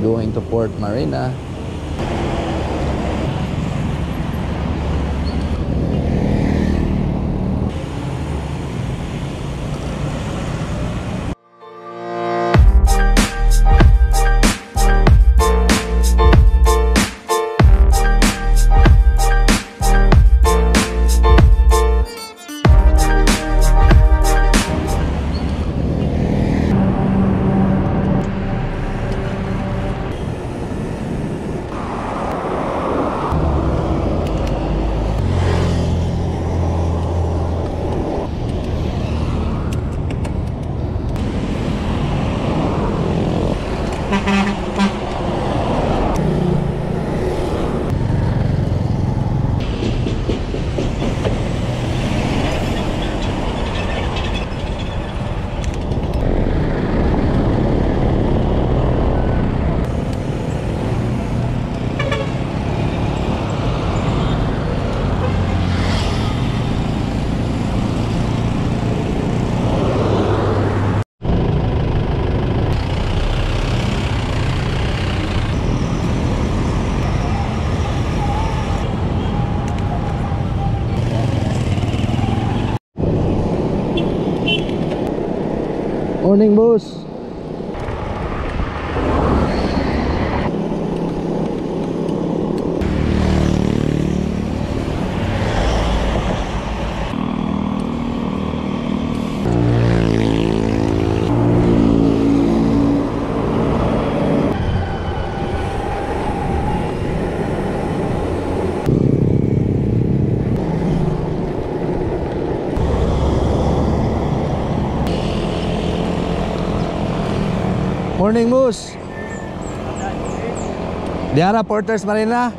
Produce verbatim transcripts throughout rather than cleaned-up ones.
going to Port Marina. Morning, boss. Morning, boss. Diara Porters Marina.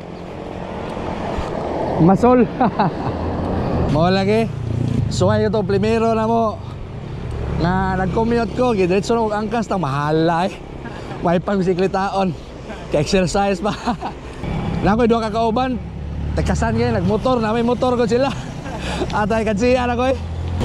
Masol. Mo lagi. So ayo to primero na mo. Na nag-commute ko, gidiretso na og angkas ta mahala eh. May pang-bisikletaon. Ka-exercise pa. Nakoy duha ka kauban. Tekasan gyud nagmotor, na may motor ko sila. Atay kansiya na ko eh.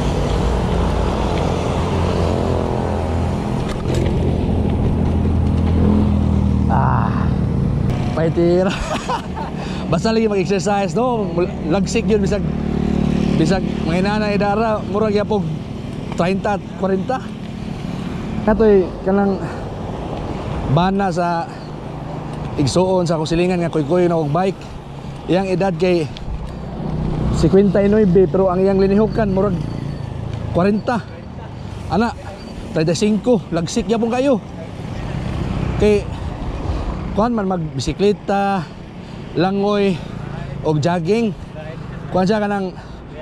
Paitira. Basta lagi mag-exercise no, lagsik yun bisag bisag mga inanay dara murag yapog thirty forty. Katoy kanang bana sa igsuon sa kusilingan nga kuy-kuy na og bike. Iyang edad kay fifty-nine pero ang iyang linihukan murag forty. Ana thirty-five lagsik yapon kayo. Kay kuan man magbisikleta, langoy og jogging. Kuan siya kanang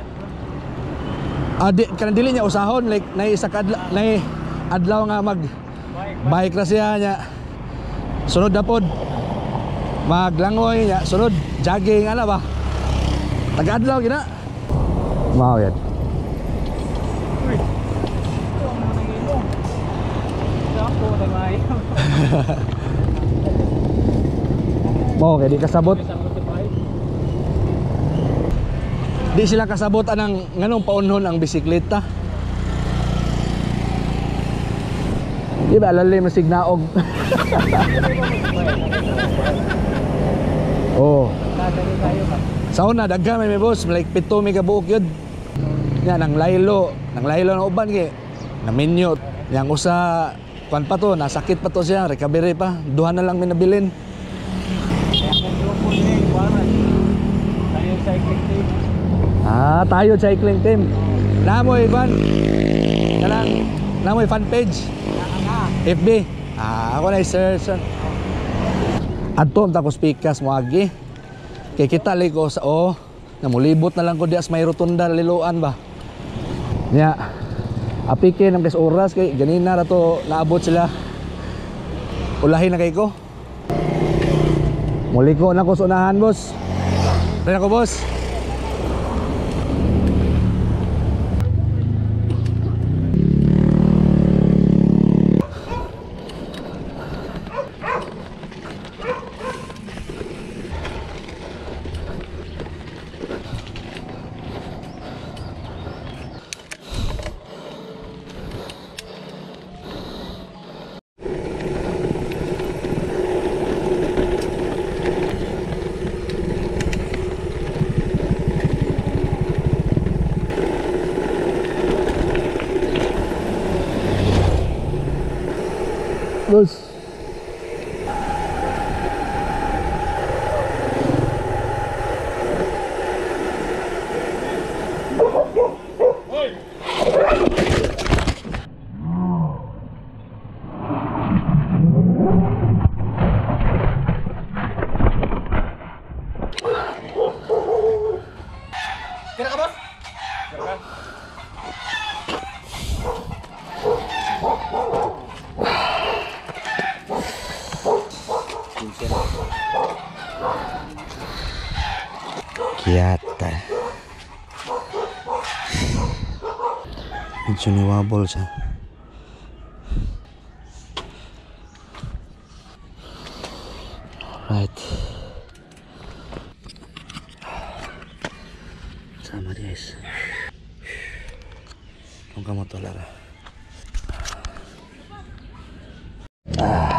adi kanang dili niya usahon like nay isa kadlaw nay adlaw nga mag bike ra siya nya. Sunod na pod maglangoy nya, sunod jogging ana ba. Taga-adlaw gina. Mao yan. Uy. Mo kay di kasabot. Di sila kasabot anang nganong paunhon ang bisikleta. Di ba lalim na signaog. Oh. Sa una daghan may boss, like pito mi ka buok yun. Nya nang laylo, nang laylo na uban kay na menu. Yang usa kuan pa to, nasakit pa to siya, recovery pa. Duha na lang minabilin. Ah, tayo cycling team. Namoy ban. Kanang namoy fan page. F B. Ah, ako na i-search. Adto ta ko speakers mo agi. Kay kita lay ko sa oh, namulibot na lang ko dias may rotunda Liloan ba. Nya. Apike nang kes oras kay ganina ra to naabot sila. Ulahin na kay ko. Muli ko na ko sa unahan, boss. Ready na ko, boss. Kiyata. Medyo niwabol siya. Alright. Sama guys. Kung kamu to lara. Ah.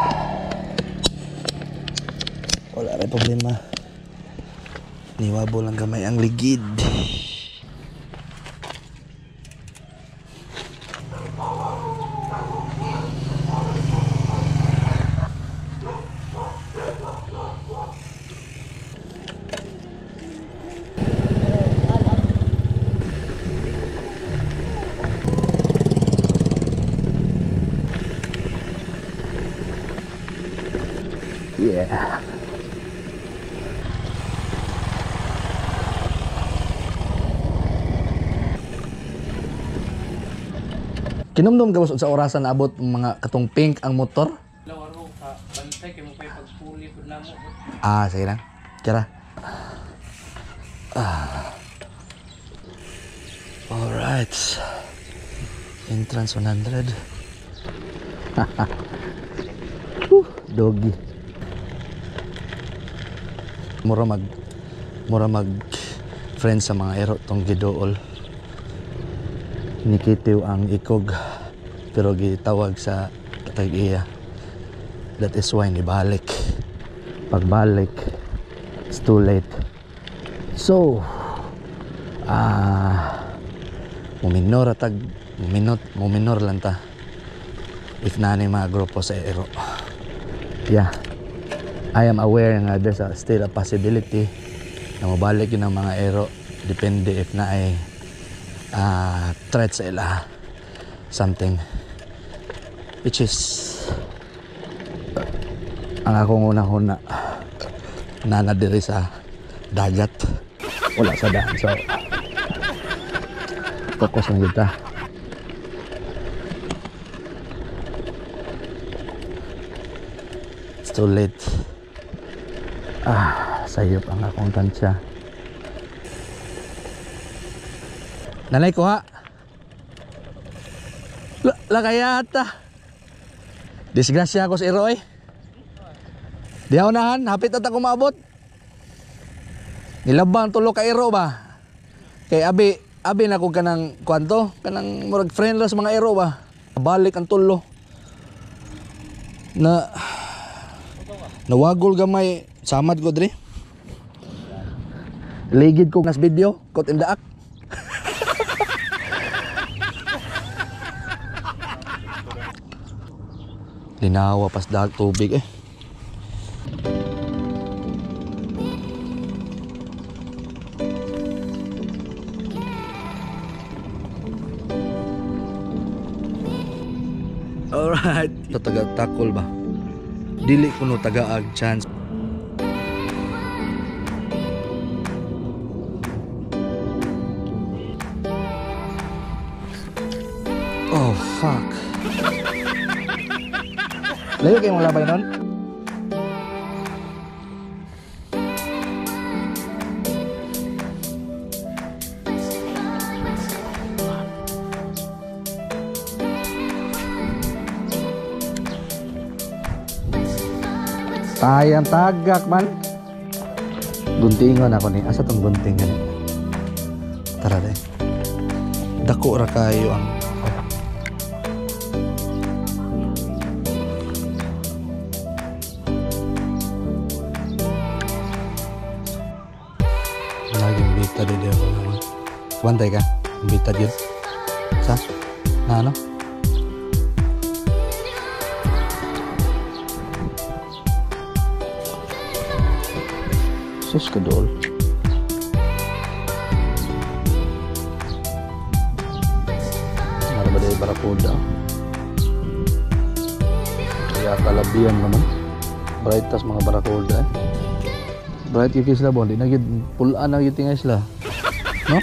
Wala rin problema. Niwabo lang gamay ang ligid. Yeah. Kinumdum gawos sa orasan na abot mga katong pink ang motor? Lawaro ka bantay kay mo kay pagpuli pud namo. Ah, sige lang. Kira. Ah. All right. Entrance one hundred. uh, doggy. Mura mag mura mag friend sa mga ero tong gidool. Nikitiw ang ikog pero gitawag sa tag-iya. That is why nibalik. Pagbalik, it's too late. So, ah, uh, muminor tag muminot muminor lang ta. If nani mga grupo sa ero. Yeah. I am aware nga there's a, still a possibility na mabalik yun ang mga ero. Depende if na ay Uh, threat sa ila something which is uh, ang akong unang-una nanadiri sa dagat, wala sa daan, so focus lang kita. It's too late. Ah, sayop ang akong tansya. Nanay ko ha. La, la kaya ata. Disgrasya ako sa iro eh. Di ako nahan, hapit at ako maabot. Nilabang tulo ka iro ba? Kay abi, abi na ko kanang kwanto, kanang murag friend lang sa mga iro ba? Balik ang tulo. Na nawagol gamay samad ko dre. Ligid ko nas video, caught in the act. Linawa pas dag tubig eh. Alright. Ito taga-takol ba? Dili ko no taga-ag chance. Oh fuck. Layo kayo mong labay nun? Tayang tagak man. Guntingon ako ni. Asa tong guntingan ni? Tara deh. Dako ra kayo ang tadi dia naman. Bantay ka? Bitad yun? Sa? Na ano? Sus kedol. Nara ba dahil barakuda? Kaya kalabihan naman. Brightas mga barakuda eh. Bright yung kisla bon, di na gid pulaan na gid tingay sila. No?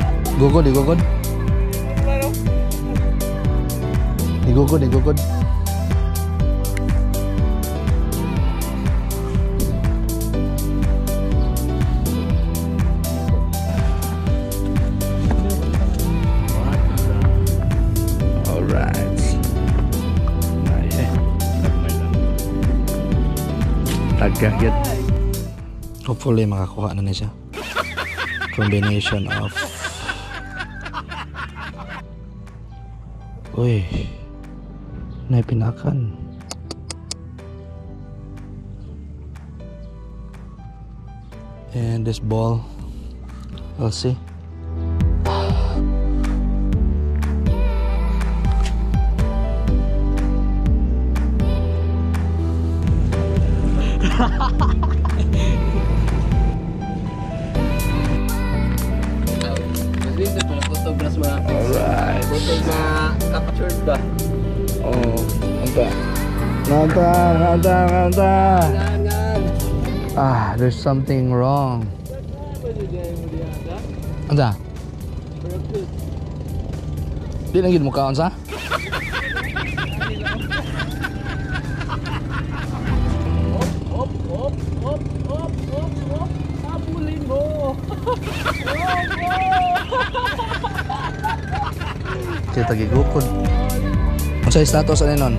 Gugod, igugod. Igugod, igugod. Agagit. Hopefully makakuha na niya siya. Combination of uy, naipinakan. And this ball, we'll see. Alright. Captured ba? Oh, anta. Nanta, nanta, nanta. Ah, there's something wrong. Anta? Di lang yun mukha sa? Hop, hop, hop, hop, hop, hop. Habulin mo. Kita gigukod. Ano sa status ano nun?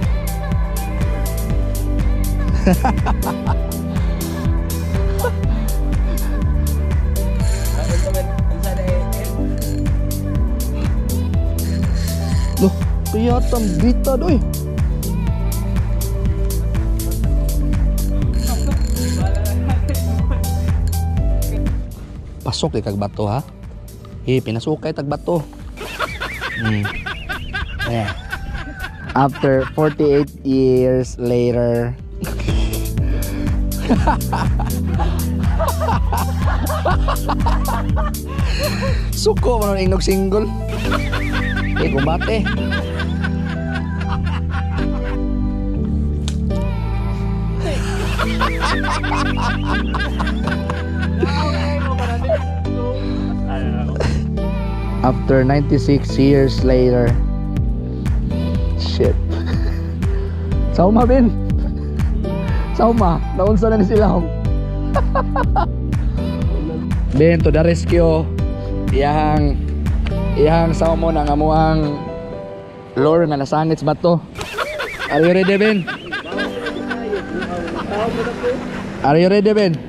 Loh, kelihatan bita doy. Pasok di kag bato ha. Eh, pinasukay tag bato. Hmm. Yeah. After forty-eight years later. Suko man ang ingnog single. Eh, kumbate. After ninety-six years later. Shit. Sauma bin. Sauma, naunsa na ni sila. Ben to the rescue. Iyang iyang saumo na amuang lore nga nasangit sa bato. Are you ready, Ben? Are you ready, Ben?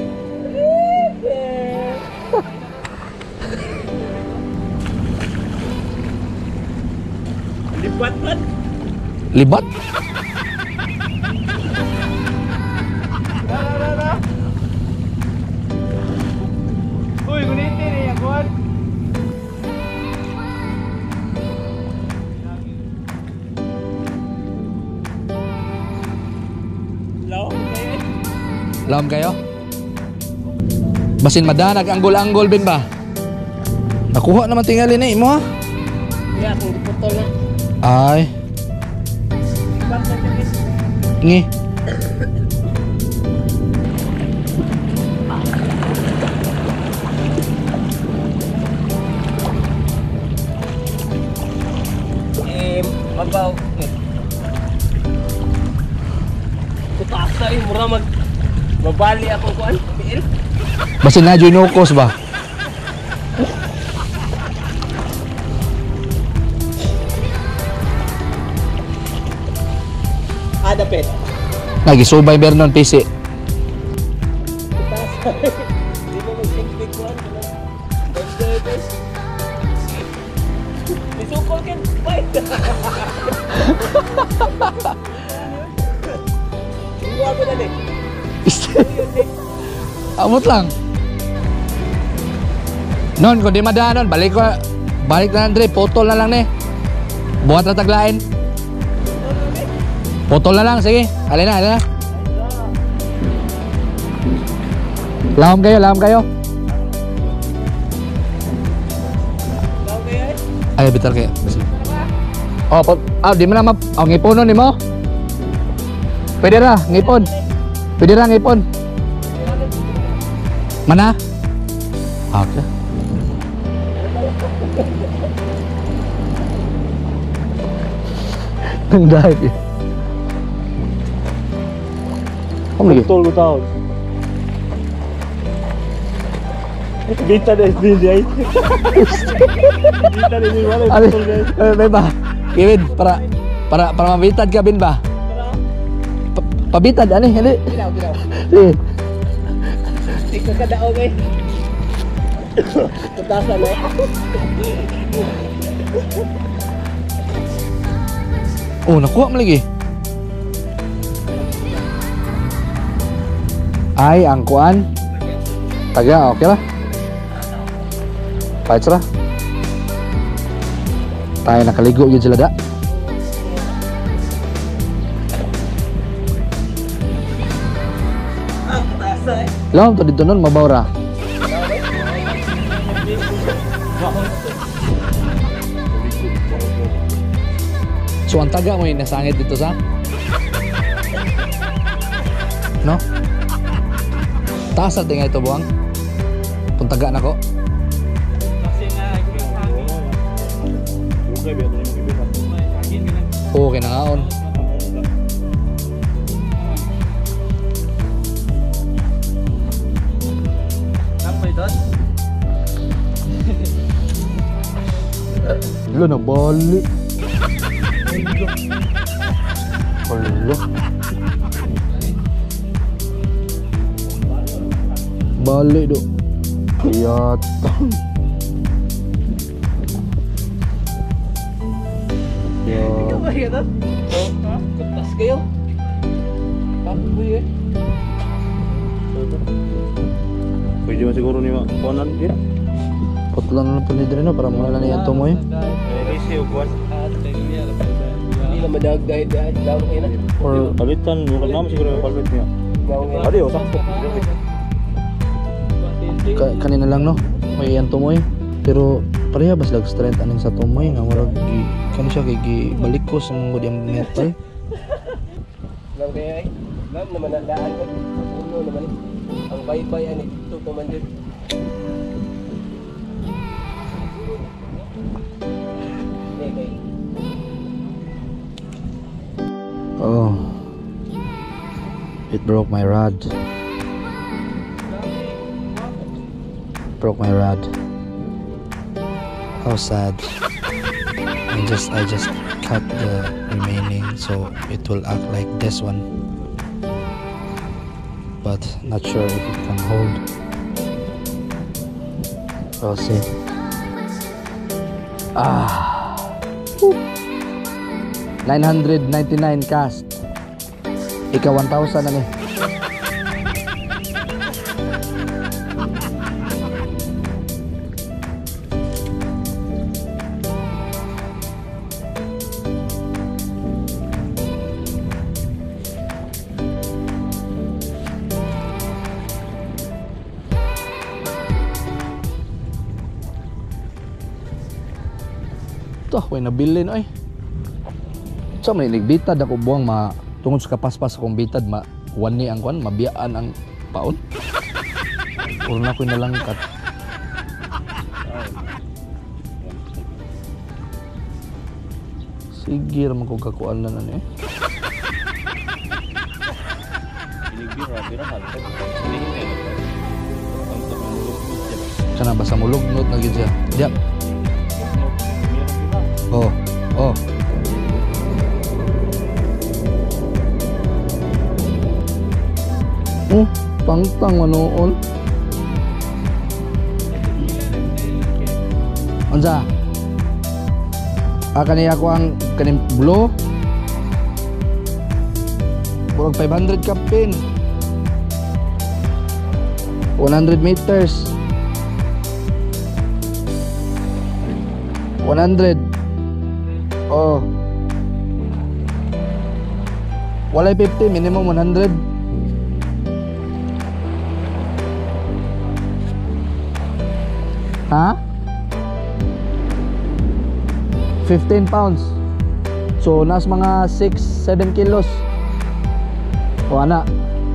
Libat man. Libat? Uy, guniti ni Yakuan. Laom kayo? Laom kayo? Basin madanag anggol-anggol bin ba? Nakuha naman tingali na imo ha? Yeah, kung putol na. Ay. Libat na siya, guys. Ngi. Eh, mabaw. Kutasa eh, mura mag... Mabali akong kuan, P L. Basin na junokos ba? Ada pet. Lagi subay bernon P C. Kutasa. Di mo mag-think kuan. Bye, guys. Isukol kin. Bye. Iwa ko na ni. Amot lang. Non, kung di madaan nun, balik ko, balik na Andre, potol na lang ni. Buhat na taglain. Potol na lang, sige. Alin na, alin na. Lahom kayo, lahom kayo. Ikaw kaya eh? Ay, bitar kayo. Oh, pot, ah, di mo na map, oh, ngiponon ni mo. Pwede ra, ngipon. Pwede ra, ngipon. Mana? Okay. Nang dive ya. Kamu lagi? Betul gue tahu. Bita deh di dia. Bita di mana Ali, betul guys. eh, Beba, Kevin, para para para mabitad ka bin ba? Pa- Pabitad ani, hindi. Gilaw, gilaw. Sige. Di ka kadaog eh. Tutasan eh. Oh, nakuha mo lagi. Ay, ang kuan. Taga, okay lah. Pahit sila. Tayo nakaligo yun sila da. Lang to dito nun, mabawra. So ang taga mo yung nasangit dito sa? No? Taas natin nga ito buwang. Kung taga na ko. Okay na ngaon. Lo na bali. Alo. Bali do. Yata. Ya. Apa ya tuh? Oh, kertas kayo. Papo eh. Pwede mo siguro ni Konan dia. Putlan na po ni Dreno para mula na yan tumoy. Eh, isi upuan. Hindi na madag dahil dahil daw kayo na. Or Palitan, bukan naman siguro yung palbit niya. Adi, oh, sakto. ka kanina lang no, may yan tumoy. Pero pareha bas lag strength aning sa tumoy nga murag gi kani siya kay gi balikos ang mga diyang metal. Lang kayo ay. Lam naman ang daan ko. Uno naman eh. Ang baybay ani ito commander. Okay. Oh. It broke my rod. Broke my rod. How sad. I just I just cut the remaining so it will act like this one. But not sure if it can hold. We'll see. Ah. nine hundred ninety-nine cast. Ika one thousand na ni. Ito, ako yung nabili no eh. So may nagbitad ako buwang ma tungod sa kapaspas akong bitad ma wani ang kwan mabiyaan ang paon. Puro na ko nalangkat. Sige raman kong kakuan na na eh. Sana basa mulog not na gid siya. Diya. Oh, oh. Oh, pangtang manoon. Unsa? Ah, kaniya ko ang kanim blow. Burog five hundred kapin. one hundred meters. one hundred. Oh. Walay fifty, minimum one hundred. Ha? fifteen pounds. So nas mga six seven kilos. O ana.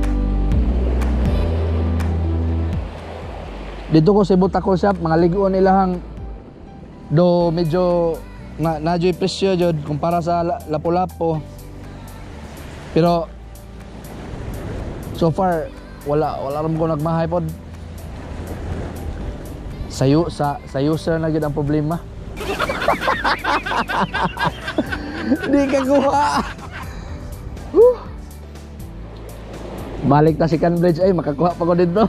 Dito ko sa Butako shop, mga liguan ilahang do medyo na nadyo'y presyo jud kumpara sa lapu-lapu. Pero so far wala wala ram ko nagmahay pod. Sayo sa sa user na gid ang problema. Di ka kuha. Uh. Balik ta si Canbridge ay makakuha pa ko dito.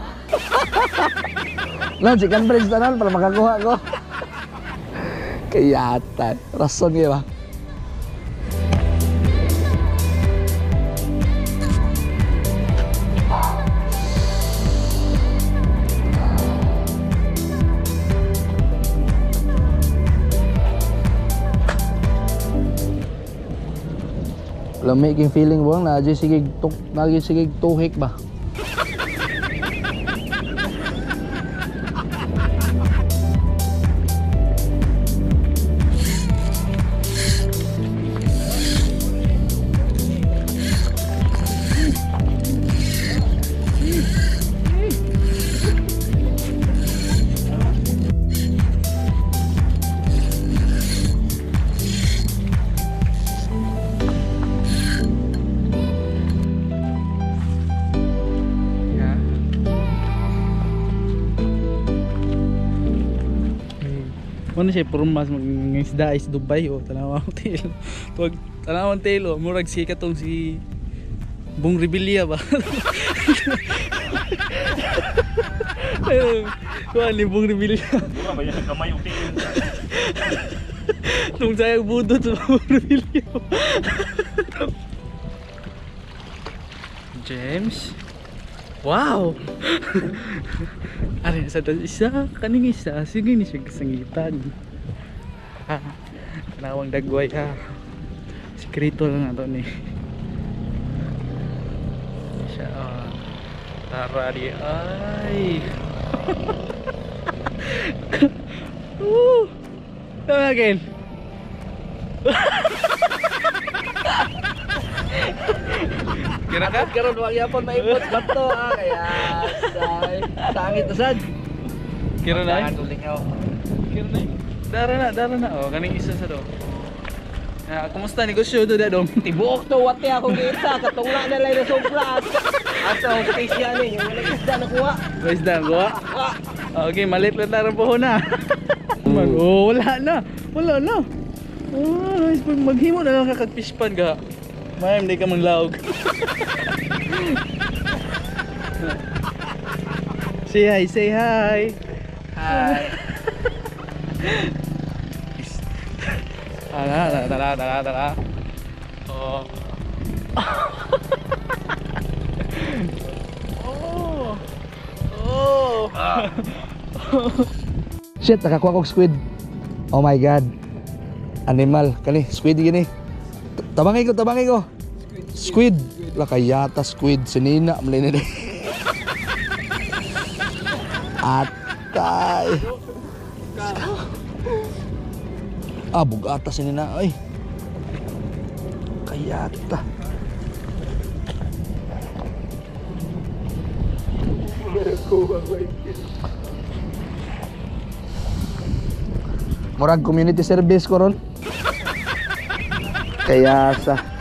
Lan si Canbridge tanan para makakuha ko. Kayatan. Rason gyud ba? Lami king feeling buang na sige tuk nagi sige tuhik ba. Ano siya purmas mangisda is Dubai o tanawang tail. Tuwag tanawang tail o murag si katong si Bung Rebilla ba. Kuha ni Bung Rebilla. Mura ba yan kamay o tail? Nung sayang budot sa Bung Rebilla. James. Wow! Ari sa isa kaning isa sige ni siya kasangitan. Ha. Tanawang dagway ha. Sekreto lang ato ni. Siya oh. Tara di ay. Uh. Tama again. Kira ka? Karon wa gyapon maipot bato ah kaya say sangit usad. Kira na. Tulingaw. Kira na. Dara na, dara na. Oh, kaning isa sa do. Ah, kumusta negosyo do dadong? Tibuok to wate akong kita katunga na lang na sobra. Asa ang space yan eh, yung wala isda na kuha. Guys da go. Okay, malit lang tarang po na. Oh, wala na. Wala na. Oh, guys, pag maghimo na lang ka kag fish pan ga. Mayam di ka manglaog. Say hi, say hi. Hi. Tara, tara, tara, tara, tara. Oh. Oh. Oh. Shit, nakakuha kog squid. Oh my god. Animal kani, squid gini. Tabangay ko, tabangay ko. Squid. La kayata squid sinina mlini ni. Atay. Ah, bugata sinina ay. Kayata. Murag community service ko ron. Kaya sa